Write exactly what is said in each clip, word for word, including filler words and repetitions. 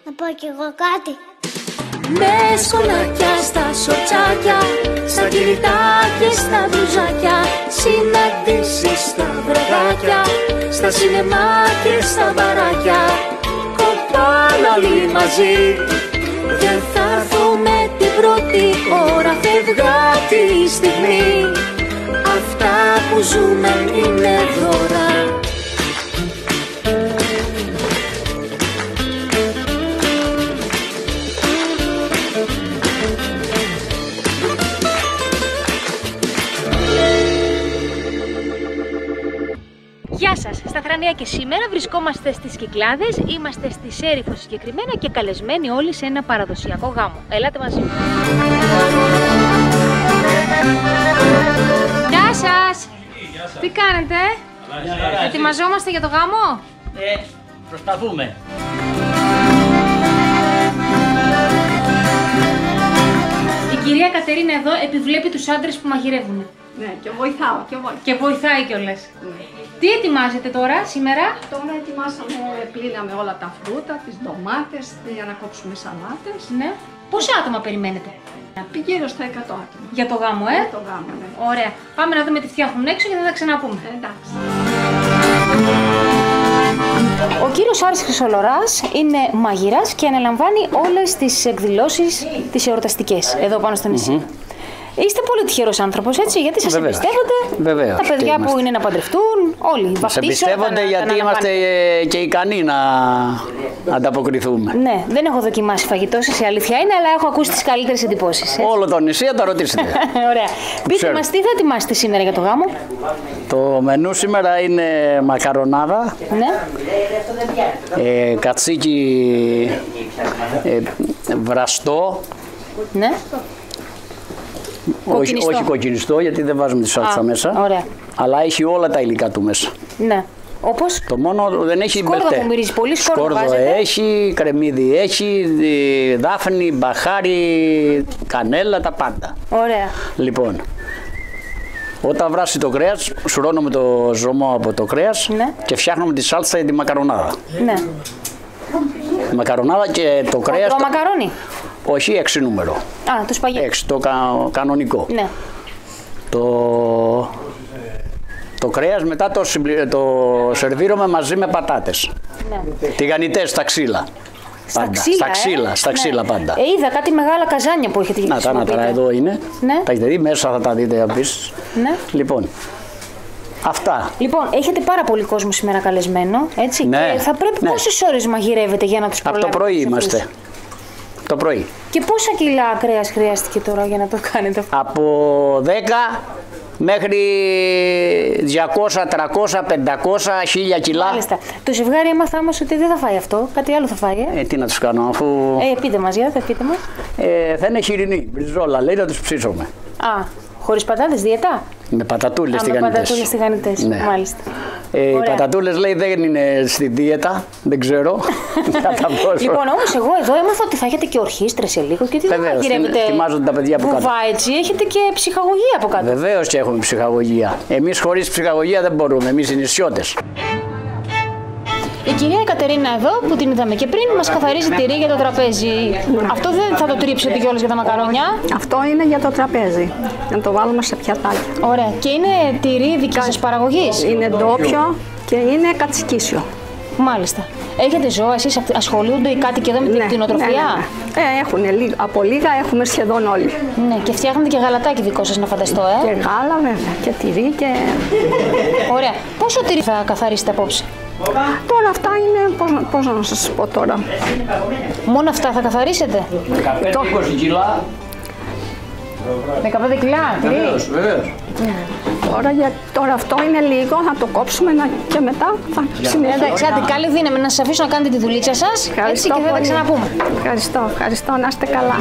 Να πω κι εγώ κάτι. Με σκονάκια στα σοτσάκια, στα κινητά και στα μπλουζάκια, συναντήσεις στα βραδάκια, στα σινεμά και στα μπαράκια. Κοπάνε όλοι μαζί, δεν θα έρθουμε την πρώτη ώρα, φευγάτη στιγμή. Αυτά που ζούμε είναι δώρα. Γεια σας, στα Θρανία και σήμερα βρισκόμαστε στις Κυκλάδες, είμαστε στη Σέριφο συγκεκριμένα και καλεσμένοι όλοι σε ένα παραδοσιακό γάμο. Ελάτε μαζί μου. Γεια σας! Γεια σας. Τι κάνετε? Καλά, ετοιμαζόμαστε για το γάμο? Ε, προσπαθούμε. Η κυρία Κατερίνα εδώ επιβλέπει τους άντρες που μαγειρεύουν. Ναι, και βοηθάω και εγώ. Και βοηθάει κιόλας. Ναι. Τι ετοιμάζετε τώρα, σήμερα? Τώρα ετοιμάσαμε, πλύναμε όλα τα φρούτα, τις ντομάτες, για να κόψουμε σαλάτες. Ναι. Πόσα άτομα περιμένετε? Γύρω στα εκατό άτομα. Για το γάμο, ε? Για το γάμο, ναι. Ωραία. Πάμε να δούμε τι φτιάχνουν έξω και θα τα ξαναπούμε. Ε, εντάξει. Ο κύριος Άρης Χρυσολοράς είναι μαγειράς και αναλαμβάνει όλες τις εκδηλώσεις τις εορταστικές εδώ πάνω στο νησί. Mm-hmm. Είστε πολύ τυχερός άνθρωπος, έτσι, γιατί σας Βεβαίως. εμπιστεύονται. Βεβαίως. Τα παιδιά που είναι να παντρευτούν, όλοι. Μας εμπιστεύονται γιατί είμαστε και ικανοί να ανταποκριθούμε. Ναι, δεν έχω δοκιμάσει φαγητό σας, η αλήθεια είναι, αλλά έχω ακούσει τις καλύτερες εντυπώσεις. Όλο το νησί θα τα ρωτήσετε. Ωραία. Πείτε μας, τι θα ετοιμάσετε σήμερα για το γάμο? Το μενού σήμερα είναι μακαρονάδα, Ναι. ε, κατσίκι ε, βραστό. Ναι. Όχι, Κοκκινιστό. όχι κοκκινιστό, γιατί δεν βάζουμε τη σάλτσα Α, μέσα. ωραία. Αλλά έχει όλα τα υλικά του μέσα. Ναι. Όπως? Το μόνο δεν έχει Σκόρδο μπερτέ. που μυρίζει πολύ, σκόρδο βάζετε. έχει, κρεμμύδι έχει, δάφνη, μπαχάρι, κανέλα, τα πάντα. Ωραία. Λοιπόν, όταν βράσει το κρέας, σουρώνουμε το ζωμό από το κρέας, Ναι. και φτιάχνουμε τη σάλτσα για τη μακαρονάδα. Ναι. Η μακαρονάδα και το κρέας. Το το... μακαρόνι. Όχι, έξι νούμερο. Α, το σπαγγέτι. Έξι, το κα... κανονικό. Ναι. Το... το κρέας μετά το, συμπλη... το σερβίρουμε μαζί με πατάτες. Ναι. Τηγανιτές στα ξύλα. Στα Πάντα. ξύλα, στα ε? ξύλα, στα Ναι. ξύλα πάντα. Ε, είδα κάτι μεγάλα καζάνια που έχετε Να τα, να χρησιμοποιείτε. τα, εδώ είναι. Ναι. Τα έχετε δει, μέσα θα τα δείτε επίσης. Ναι. Λοιπόν, αυτά. Λοιπόν, έχετε πάρα πολύ κόσμο σήμερα καλεσμένο, έτσι. Ναι. Και θα πρέπει Ναι. πόσες ώρες μαγειρεύετε για να τους Από το προλάβετε πρωί τους αυτούς? είμαστε. Το πρωί. Και πόσα κιλά κρέας χρειάστηκε τώρα για να το κάνετε αυτό? Από δέκα μέχρι διακόσια, τριακόσια, πεντακόσια, χίλια κιλά. Μάλιστα. Το ζευγάρι έμαθα όμως ότι δεν θα φάει αυτό, κάτι άλλο θα φάει, ε. Ε, τι να τους κάνω, αφού Ε, πείτε μας, για θα πείτε μας. ε, θα είναι χοιρινή, μπριζόλα, λέει να τους ψήσουμε. Α, χωρίς πατάτες, διαιτά. Με πατατούλες Α, με τηγανιτές. πατατούλες τηγανιτές, Ναι. μάλιστα. Ε, οι Ωραία. πατατούλες λέει δεν είναι στη δίαιτα, δεν ξέρω. Κατά πόσο. Λοιπόν, όμως εγώ εδώ έμαθα ότι θα έχετε και ορχήστρες σε λίγο και τι δεν Βεβαίως, μαγειρεύετε. ετοιμάζονται τα παιδιά από κάτω. Βουβά, έτσι, έχετε και ψυχαγωγία από κάτω. Βεβαίως και έχουμε ψυχαγωγία. Εμείς χωρίς ψυχαγωγία δεν μπορούμε, εμείς οι νησιώτες. Η κυρία Κατερίνα εδώ που την είδαμε και πριν μας καθαρίζει τυρί για το τραπέζι. Αυτό δεν θα το τρίψετε κιόλας για τα μακαρόνια? Αυτό είναι για το τραπέζι. Να το βάλουμε σε πιατάκι. Ωραία. Και είναι τυρί δική σας παραγωγής? Είναι ντόπιο και είναι κατσικίσιο. Μάλιστα. Έχετε ζώα, εσείς ασχολούνται οι κάτοικοι εδώ με την κτηνοτροφία? Ναι, ναι, ναι. Ε, έχουν, λίγα- από λίγα έχουμε σχεδόν όλοι. Ναι, και φτιάχνετε και γαλατάκι δικό σας να φανταστώ, Και ε. γάλα βέβαια, και τυρί και... Ωραία. Πόσο τυρί θα καθαρίσετε απόψε? Τώρα αυτά είναι, πώς, να- πώς να σας πω τώρα. Μόνο αυτά θα καθαρίσετε? δεκαπέντε είκοσι κιλά. δεκαπέντε κιλά, τυρί. Βεβαίως, βεβαίως. Τώρα, για, τώρα αυτό είναι λίγο, θα το κόψουμε να, και μετά θα συνεχίσουμε. Εντάξει, άντε, καλή δύναμη να σας αφήσω να κάνετε τη δουλίτσα σας. Έτσι, και δεν θα τα πολύ. ξαναπούμε. Ευχαριστώ, ευχαριστώ, να είστε καλά.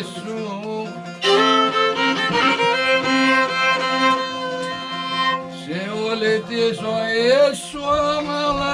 σου σε όλη τη ζωή σου αμαλά.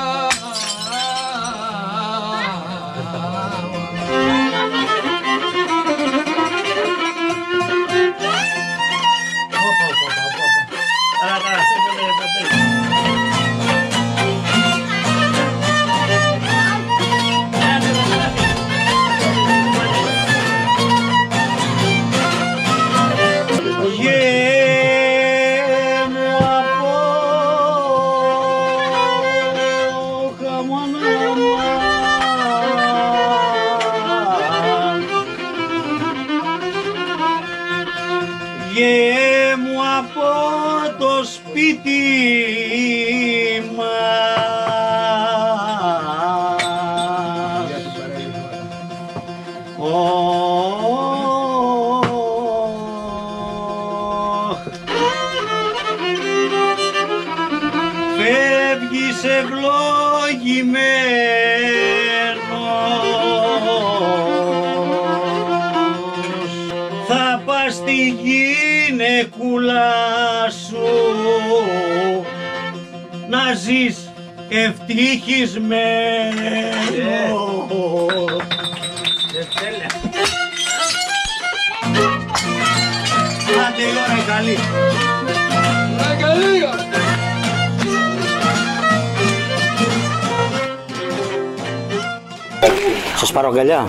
Φεύγεις ευλογημένος, θα πας στη γυναικούλα σου να ζεις ευτυχισμένος. Άντε η ώρα η καλή. Σας πάρω αγκαλιά.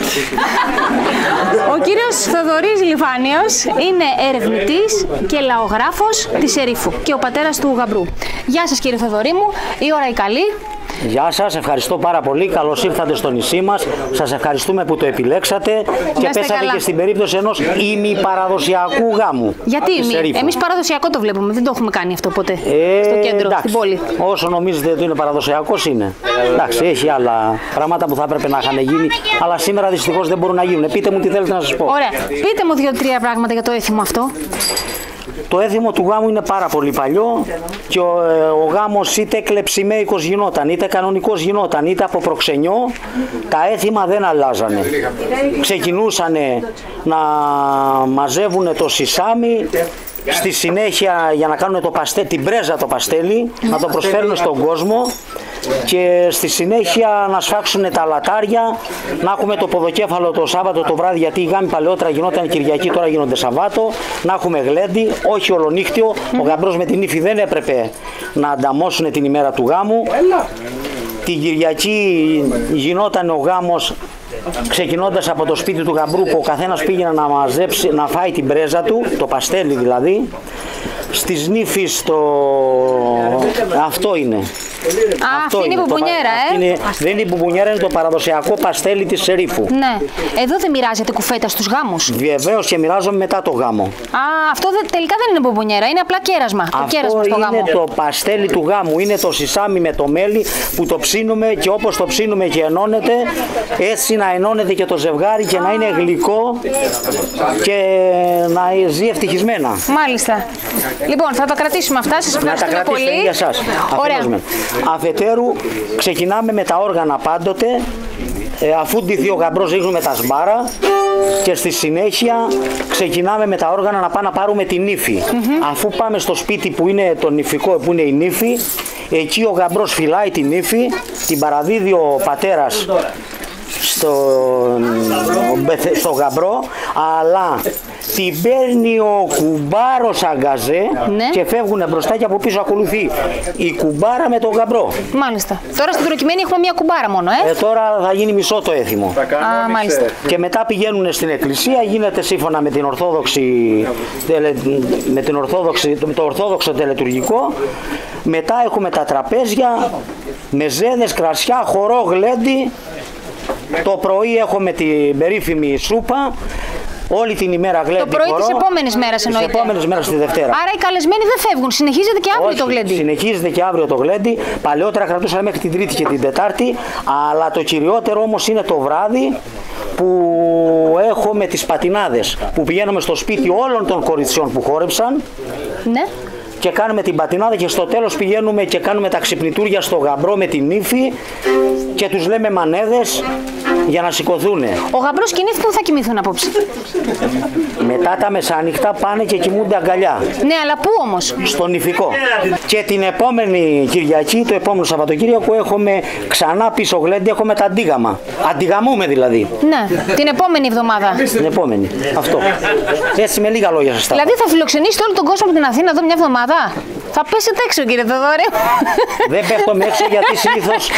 Ο κύριος Θοδωρής Λιβάνιος είναι ερευνητής και λαογράφος της Ερήφου και ο πατέρας του γαμπρού. Γεια σας κύριε Θοδωρή μου, η ώρα η καλή. Γεια σας, ευχαριστώ πάρα πολύ. Καλώς ήρθατε στο νησί μας. Σας ευχαριστούμε που το επιλέξατε και πέσατε καλά και στην περίπτωση ενός ημιπαραδοσιακού γάμου. Γιατί ημι? Εμείς παραδοσιακό το βλέπουμε, δεν το έχουμε κάνει αυτό ποτέ. Ε, στο κέντρο, εντάξει, στην πόλη. Όσο νομίζετε ότι είναι παραδοσιακός είναι. Εντάξει, έχει άλλα πράγματα που θα έπρεπε να είχαν γίνει, αλλά σήμερα δυστυχώς δεν μπορούν να γίνουν. Πείτε μου τι θέλετε να σας πω. Ωραία. Πείτε μου δύο-τρία πράγματα για το έθιμο αυτό. Το έθιμο του γάμου είναι πάρα πολύ παλιό και ο, ο γάμος είτε κλεψιμαίικος γινόταν, είτε κανονικός γινόταν, είτε από προξενιό, τα έθιμα δεν αλλάζανε. Ξεκινούσανε να μαζεύουν το σισάμι, στη συνέχεια για να κάνουν το παστέ, την πρέζα το παστέλι, να το προσφέρουν στον κόσμο και στη συνέχεια να σφάξουν τα λατάρια, να έχουμε το ποδοκέφαλο το Σάββατο το βράδυ, γιατί οι γάμοι παλαιότερα γινόταν Κυριακή, τώρα γίνονται Σαββάτο, να έχουμε γλέντι, όχι ολονύχτιο, ο γαμπρός με την ύφη δεν έπρεπε να ανταμώσουν την ημέρα του γάμου. Την Κυριακή γινόταν ο γάμος ξεκινώντας από το σπίτι του γαμπρού που ο καθένας πήγαινε να μαζέψει, να φάει την πρέζα του, το παστέλι δηλαδή. Στις νύφης το... αυτό είναι. Α, αυτό αυτή είναι η μπουμπουνιέρα, ε. Είναι... Δεν είναι η μπουμπουνιέρα, είναι το παραδοσιακό παστέλι της Ερήφου. Ναι. Εδώ δεν μοιράζεται κουφέτα στους γάμους? Βεβαίως και μοιράζομαι μετά το γάμο. Α, αυτό δε, τελικά δεν είναι μπουμπουνιέρα, είναι απλά κέρασμα. Αυτό το κέρασμα στο είναι γάμο. Το παστέλι του γάμου, είναι το σισάμι με το μέλι που το ψήνουμε και όπως το ψήνουμε και ενώνεται, έτσι να ενώνεται και το ζευγάρι και να είναι γλυκό και να ζει ευτυχισμένα. Μάλιστα. Λοιπόν, θα τα κρατήσουμε αυτά, σας ευχαριστούμε πολύ. Να τα για σας. Ωραία. Αφετέρου, ξεκινάμε με τα όργανα πάντοτε, ε, αφού ντυθεί ο γαμπρός ρίχνουμε τα σμπάρα και στη συνέχεια ξεκινάμε με τα όργανα να πάμε να πάρουμε την ύφη. Mm-hmm. Αφού πάμε στο σπίτι που είναι το νηφικό, που είναι η νύφη, εκεί ο γαμπρός φυλάει την ύφη, την παραδίδει ο πατέρας στο, στο γαμπρό, αλλά την παίρνει ο κουμπάρος αγκαζέ, ναι, και φεύγουν μπροστά και από πίσω ακολουθεί η κουμπάρα με τον γαμπρό. Μάλιστα. Τώρα στην προκειμένη έχουμε μια κουμπάρα μόνο, ε. ε τώρα θα γίνει μισό το έθιμο. Α, μάλιστα. Και μετά πηγαίνουν στην εκκλησία, γίνεται σύμφωνα με την ορθόδοξη, με την ορθόδοξη, το ορθόδοξο τελετουργικό. Μετά έχουμε τα τραπέζια, μεζέδες, κρασιά, χορό, γλέντι. Το πρωί έχουμε την περίφημη σούπα. Όλη την ημέρα γλέντι. Το πρωί της επόμενης μέρας εννοείται. Της επόμενης μέρας τη Δευτέρα. Άρα οι καλεσμένοι δεν φεύγουν. Συνεχίζεται και αύριο. Όχι, το γλέντι. Συνεχίζεται και αύριο το γλέντι. Παλαιότερα κρατούσαμε μέχρι την Τρίτη και την Τετάρτη. Αλλά το κυριότερο όμως είναι το βράδυ που έχουμε τις πατινάδες. Που πηγαίνουμε στο σπίτι όλων των κοριτσιών που χόρεψαν. Ναι. Και κάνουμε την πατινάδα και στο τέλος πηγαίνουμε και κάνουμε τα ξυπνητούρια στο γαμπρό με την ύφη και τους λέμε μανέδες για να σηκωθούν. Ο γαμπρός κινήθηκε, που θα κοιμηθούν απόψε? Μετά τα μεσάνυχτα πάνε και κοιμούνται αγκαλιά. Ναι, αλλά πού όμως? Στον Ιφικό. Και την επόμενη Κυριακή, το επόμενο Σαββατοκύριακο, έχουμε ξανά πίσω γλέντι, έχουμε τα αντίγαμα. Αντιγαμούμε δηλαδή. Ναι, την επόμενη εβδομάδα. Την επόμενη. Αυτό. Έτσι με λίγα λόγια σας τα. Δηλαδή θα φιλοξενήσετε όλο τον κόσμο από την Αθήνα εδώ μια εβδομάδα? Θα πέσετε έξω, κύριε Θεοδόρη. Δεν πέφτομαι έξω γιατί συνήθως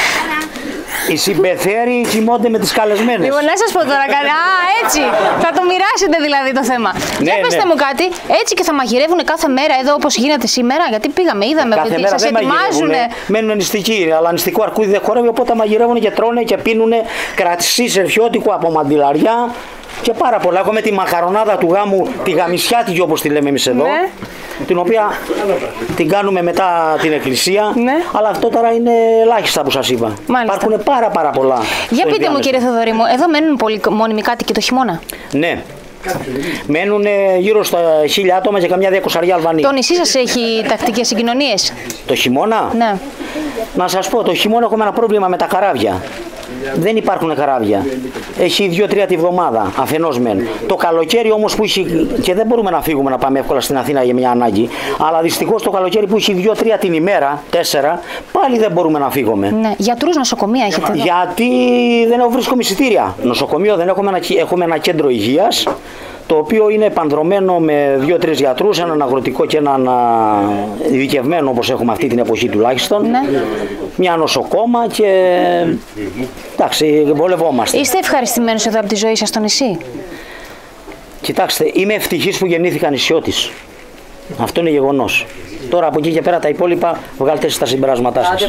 οι συμπεθέροι κοιμώνται με τις καλεσμένες. Λοιπόν, να σας πω τώρα κάτι. Α, έτσι. Θα το μοιράσετε δηλαδή το θέμα. Ναι, Για πέστε ναι. μου κάτι. Έτσι και θα μαγειρεύουν κάθε μέρα εδώ όπως γίνεται σήμερα? Γιατί πήγαμε, είδαμε Κάθε ότι μέρα σας δεν ετοιμάζουν. μένουν νηστικοί, αλλά νηστικό αρκούδι δεν χορεύει, οπότε μαγειρεύουν και τρώνε και πίνουν κρατησί σερφιώτικο από μαντιλαριά και πάρα πολλά. Έχουμε τη μαχαρονάδα του γάμου, τη γαμισιάτικη όπως τη λέμε εμείς εδώ. Ναι. Την οποία την κάνουμε μετά την εκκλησία, Ναι. αλλά αυτό τώρα είναι ελάχιστα που σας είπα. Μάλιστα. Υπάρχουν πάρα πάρα πολλά. Για πείτε μου, ενδιάμεσα. κύριε Θεοδόρη μου, εδώ μένουν πολλοί μόνιμοι κάτοικοι το χειμώνα? Ναι. Μένουν γύρω στα χίλια άτομα και καμιά διακοσαριά Αλβανοί. Το νησί σας έχει τακτικές συγκοινωνίες? Το χειμώνα, Ναι. να σας πω, το χειμώνα έχουμε ένα πρόβλημα με τα καράβια. Δεν υπάρχουν καράβια. Έχει δύο-τρία τη βδομάδα, αφενός μεν. Το καλοκαίρι όμως που έχει, και δεν μπορούμε να φύγουμε να πάμε εύκολα στην Αθήνα για μια ανάγκη, αλλά δυστυχώς το καλοκαίρι που έχει δύο-τρία την ημέρα, τέσσερα, πάλι δεν μπορούμε να φύγουμε. Ναι. Γιατρούς, νοσοκομεία έχετε εδώ? Γιατί δεν βρίσκουμε εισιτήρια. Νοσοκομείο δεν έχουμε, ένα, έχουμε ένα κέντρο υγείας, το οποίο είναι επανδρωμένο με δύο-τρεις γιατρούς, έναν αγροτικό και έναν ειδικευμένο όπως έχουμε αυτή την εποχή τουλάχιστον. Ναι. Μια νοσοκόμα και εντάξει, βολευόμαστε. Είστε ευχαριστημένος εδώ από τη ζωή σας στο νησί? Κοιτάξτε, είμαι ευτυχής που γεννήθηκα νησιώτης. Αυτό είναι γεγονός. Τώρα από εκεί και πέρα τα υπόλοιπα βγάλτε εσείς τα συμπεράσματά σας.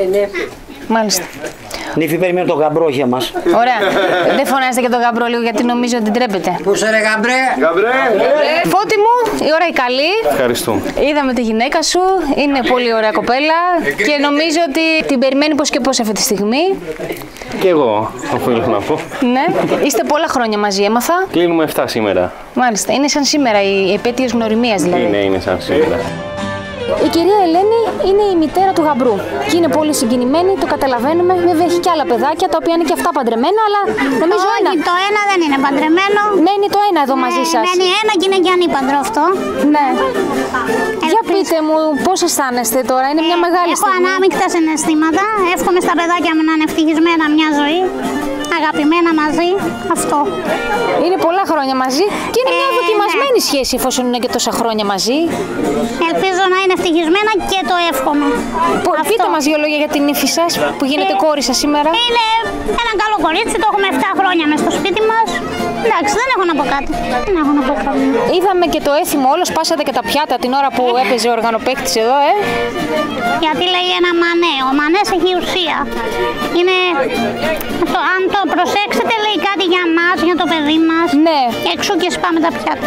Μάλιστα. Νύφη, περιμένω τον γαμπρό, όχι εμάς. Ωραία. Δεν φωνάζετε και τον γαμπρό λίγο γιατί νομίζω ότι ντρέπετε? Πού σε ρε γαμπρέ. Γαμπρέ! Φώτη μου, η ώρα η καλή. Ευχαριστώ. Είδαμε τη γυναίκα σου, είναι πολύ ωραία κοπέλα και νομίζω ότι την περιμένει πώς και πώς αυτή τη στιγμή. Και εγώ, οφείλω να πω. Ναι. Είστε πολλά χρόνια μαζί, έμαθα. Κλείνουμε εφτά σήμερα. Μάλιστα. Είναι σαν σήμερα η επέτειος γνωριμίας δηλαδή. Είναι, είναι σαν σήμερα. Η κυρία Ελένη είναι η μητέρα του γαμπρού και είναι πολύ συγκινημένη, το καταλαβαίνουμε. Βέβαια έχει και άλλα παιδάκια τα οποία είναι και αυτά παντρεμένα, αλλά νομίζω Όχι, ένα. το ένα δεν είναι παντρεμένο. Μένει το ένα εδώ μαζί σας. Μένει ένα και είναι και ανήπαντρο αυτό. Ναι. Για πείτε μου, πώς αισθάνεστε τώρα, είναι μια μεγάλη Έχω στιγμή. ανάμεικτα συναισθήματα. Εύχομαι στα παιδάκια μου να είναι ευτυχισμένα μια ζωή. Αγαπημένα μαζί. Αυτό. Είναι πολλά χρόνια μαζί και είναι μια Ε, δοκιμασμένη σχέση εφόσον είναι και τόσα χρόνια μαζί. Ελπίζω να είναι ευτυχισμένα και το εύχομαι. Πο- Αυτό. Πείτε μας δύο λόγια για την ύφη σας που γίνεται Ε, κόρη σας σήμερα. Είναι ένα καλό κορίτσι, το έχουμε επτά χρόνια μες στο σπίτι μας. Εντάξει, δεν έχω να πω κάτι. Δεν έχω να πω κάτι. Είδαμε και το έθιμο όλο, σπάσατε και τα πιάτα την ώρα που έπαιζε ο οργανοπαίκτης εδώ, ε. Γιατί λέει ένα μανέ. Ο μανές έχει ουσία. Είναι... Αυτό, αν το προσέξετε λέει κάτι για μας, για το παιδί μας. Ναι. Και εξού και σπάμε τα πιάτα.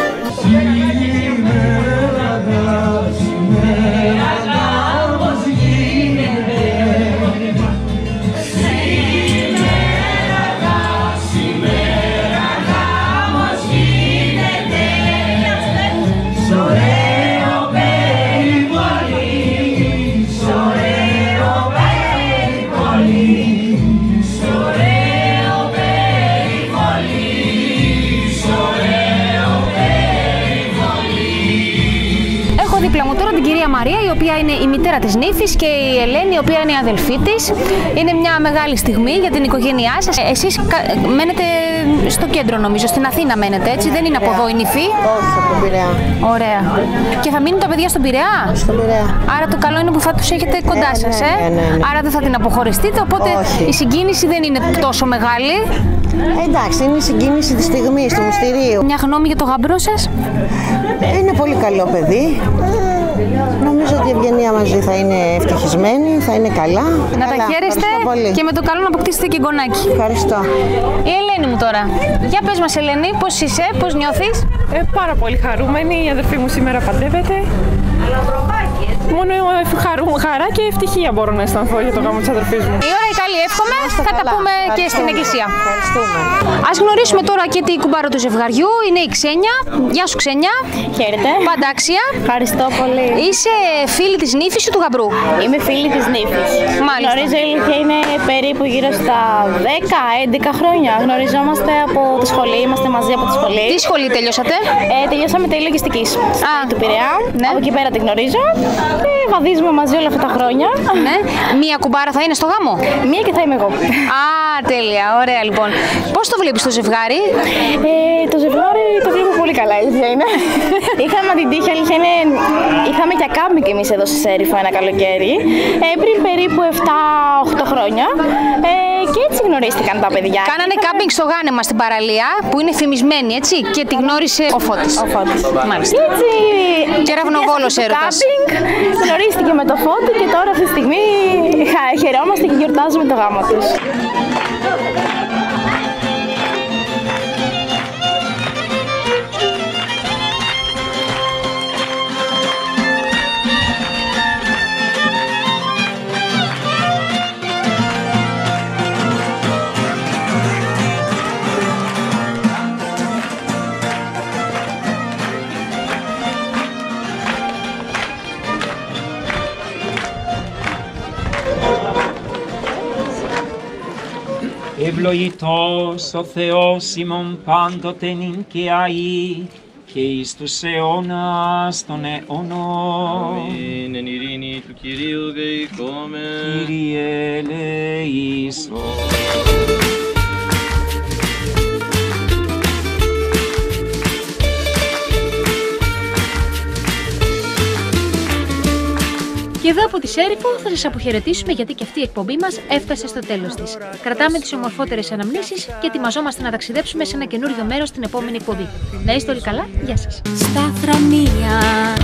Δίπλα μου τώρα την κυρία Μαρία, η οποία είναι η μητέρα της νύφης, και η Ελένη, η οποία είναι η αδελφή της. Είναι μια μεγάλη στιγμή για την οικογένειά σας. Εσείς κα- μένετε στο κέντρο, νομίζω, στην Αθήνα μένετε, έτσι, δεν είναι από εδώ η νύφη? Όχι, από τον Πειραιά. Ωραία. Και θα μείνουν τα παιδιά στον Πειραιά? Στον Πειραιά. Άρα το καλό είναι που θα τους έχετε κοντά Ναι, σας, ναι, ε? ναι, ναι, ναι. Άρα δεν θα την αποχωριστείτε, οπότε Όχι. η συγκίνηση δεν είναι τόσο μεγάλη. Εντάξει, είναι η συγκίνηση της στιγμής, του μυστηρίου. Μια γνώμη για το γαμπρό σας? Είναι πολύ καλό παιδί. Νομίζω ότι η Ευγενία μαζί θα είναι ευτυχισμένη, θα είναι καλά. Να Καλά, τα χαίρεστε ευχαριστώ πολύ. και με το καλό να αποκτήσετε και γκονάκι. Ευχαριστώ. Η Ελένη μου τώρα. Για πες μας, Ελένη, πώς είσαι, πώς νιώθεις? Ε, πάρα πολύ χαρούμενη. Η αδερφή μου σήμερα παντρεύεται. Μόνο χαρού, χαρά και ευτυχία μπορώ να αισθανθώ για το γάμο της αδερφής μου. Η ώρα η καλή πάλι εύχομαι. Θα τα πούμε και στην εκκλησία. Ευχαριστούμε. Ας γνωρίσουμε τώρα και την κουμπάρο του ζευγαριού. Είναι η Ξένια. Γεια σου, Ξένια. Χαίρετε. Παντάξια. Ευχαριστώ πολύ. Είσαι φίλη της νύφης ή του γαμπρού? Είμαι φίλη της νύφης. Μάλιστα. Γνωρίζω η ηλικία είναι περίπου γύρω στα δέκα έντεκα χρόνια. Γνωριζόμαστε από τη σχολή, είμαστε μαζί από τη σχολή. Τι σχολή τελειώσατε? Ε, τελειώσαμε τέλη λογιστικής. Α, του Πειραιά. Ναι. Από εκεί πέρα τη γνωρίζω και βαδίζουμε μαζί όλα αυτά τα χρόνια. Ναι. Μία κουμπάρα θα είναι στο γάμο? Μία και θα είμαι εγώ. Α, τέλεια. Ωραία λοιπόν. Πώς το βλέπεις το ζευγάρι? Ε, το ζευγάρι το βλέπω πολύ καλά, αλήθεια είναι. Είχαμε την τύχη, αλήθεια είναι, είχαμε και κάμπινγκ εμείς εδώ στη Σέριφο ένα καλοκαίρι, ε, πριν περίπου επτά οχτώ χρόνια. Ε, και έτσι γνωρίστηκαν τα παιδιά. Κάνανε κάμπινγκ στο Γάνεμα στην παραλία, που είναι φημισμένη, έτσι, και τη γνώρισε ο Φώτης. Ο Φώτης. Μάλιστα. Και έτσι. Και ραυνοβόλος έρωτας. Κάμπινγκ, γνωρίστηκε με το Φώτη και τώρα αυτή τη στιγμή χαιρόμαστε και γιορτάζουμε το γάμο τους. Ευλογητός ο Θεός ημών πάντοτε νυν και αεί και εις τους αιώνας των αιώνων. Αμήν. Εν ειρήνη του Κυρίου δεηθόμεν. Κύριε ελεησόν. Και εδώ από τη Σέριφο θα σας αποχαιρετήσουμε, γιατί και αυτή η εκπομπή μας έφτασε στο τέλος της. Κρατάμε τις ομορφότερες αναμνήσεις και ετοιμαζόμαστε να ταξιδέψουμε σε ένα καινούριο μέρος στην επόμενη εκπομπή. Να είστε όλοι καλά, γεια σας. Στα θρανία